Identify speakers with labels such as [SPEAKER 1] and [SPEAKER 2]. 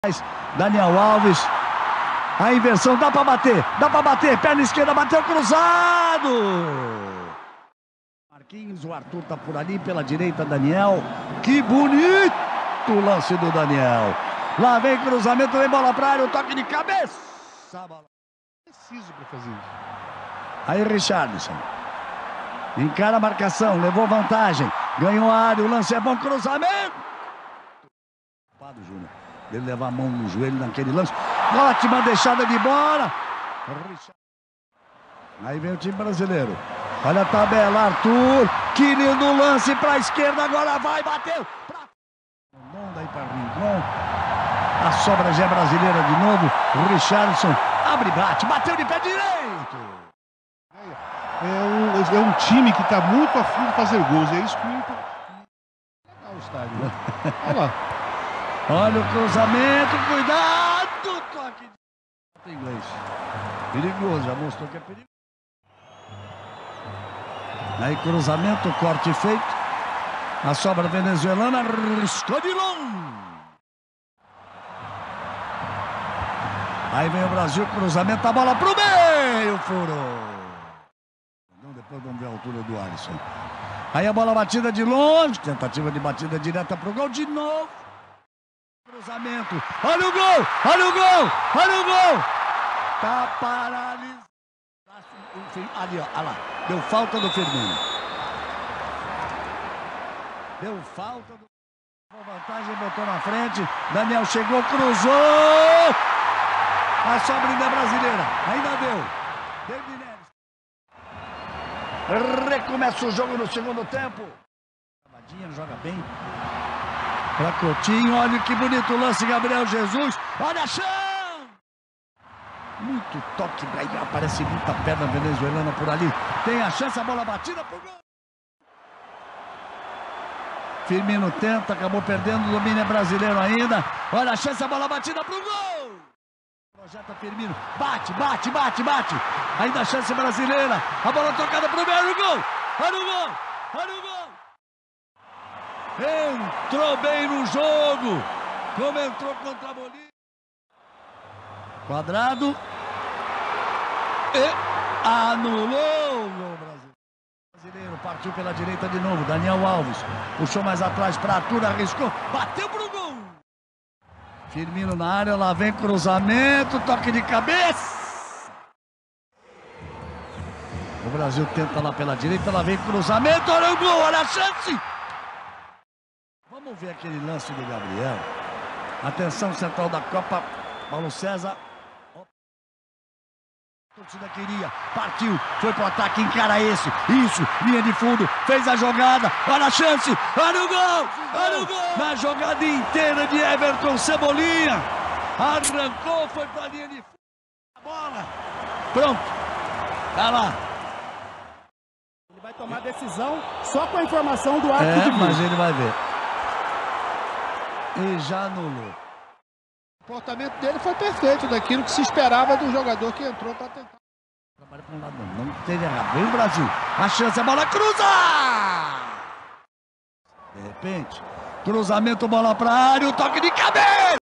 [SPEAKER 1] Daniel Alves, a inversão, dá pra bater, perna esquerda, bateu cruzado. Marquinhos, o Arthur tá por ali, pela direita, Daniel. Que bonito o lance do Daniel. Lá vem cruzamento, vem bola pra área, o toque de cabeça.
[SPEAKER 2] Preciso pra fazer isso.
[SPEAKER 1] Aí Richarlison encara a marcação, levou vantagem, ganhou a área, o lance é bom, cruzamento. Júnior, ele levar a mão no joelho naquele lance, ótima deixada de bola. Aí vem o time brasileiro, olha a tabela, Arthur, que lindo lance para a esquerda, agora vai, bateu não daí para Rincon, a sobra já é brasileira de novo. O Richarlison abre e bate, bateu de pé direito.
[SPEAKER 2] É um time que está muito a fim de fazer gols, é isso que me legal o estádio, né? Olha lá.
[SPEAKER 1] Olha o cruzamento, cuidado, toque de inglês. Perigoso, já mostrou que é perigoso. Aí cruzamento, corte feito. A sobra venezuelana, riscou de longe. Aí vem o Brasil, cruzamento, a bola pro meio, furou. Depois vamos ver a altura do Alisson. Aí a bola batida de longe, tentativa de batida direta pro gol de novo. Cruzamento, olha o gol, olha o gol, olha o gol. Tá paralisado. Ali, ó, olha lá, deu falta do Firmino. Deu falta do... vantagem, botou na frente. Daniel chegou, cruzou. A sobra ainda é brasileira, ainda deu. David Neres. Recomeça o jogo no segundo tempo. Joga bem. Para Coutinho, olha que bonito lance, Gabriel Jesus. Olha a chance. Muito toque, aparece muita perna venezuelana por ali. Tem a chance, a bola batida pro gol. Firmino tenta, acabou perdendo, o domínio é brasileiro ainda. Olha a chance, a bola batida pro gol. Projeta Firmino, bate. Ainda a chance brasileira. A bola tocada pro meio, olha o gol. Olha o gol, olha o gol. Entrou bem no jogo, como entrou contra a Bolívia. Quadrado. E anulou o gol brasileiro. Partiu pela direita de novo, Daniel Alves. Puxou mais atrás para Arthur, arriscou, bateu pro gol. Firmino na área, lá vem cruzamento, toque de cabeça. O Brasil tenta lá pela direita, lá vem cruzamento, olha o gol, olha a chance. Vamos ver aquele lance do Gabriel. Atenção, central da Copa, Paulo César. A torcida queria, partiu, foi pro ataque, encara esse. Isso, linha de fundo, fez a jogada. Olha a chance, olha o gol, olha o gol. Na jogada inteira de Everton Cebolinha. Arrancou, foi pra linha de fundo. A bola, pronto, tá lá.
[SPEAKER 3] Ele vai tomar a decisão só com a informação do árbitro de vídeo.
[SPEAKER 1] Mas ele vai ver. E já anulou.
[SPEAKER 2] O comportamento dele foi perfeito, daquilo que se esperava do jogador que entrou para tentar.
[SPEAKER 1] Trabalha para um lado, não teve errado. Vem o Brasil, a chance, a bola cruza! De repente, cruzamento, bola para a área, o toque de cabeça!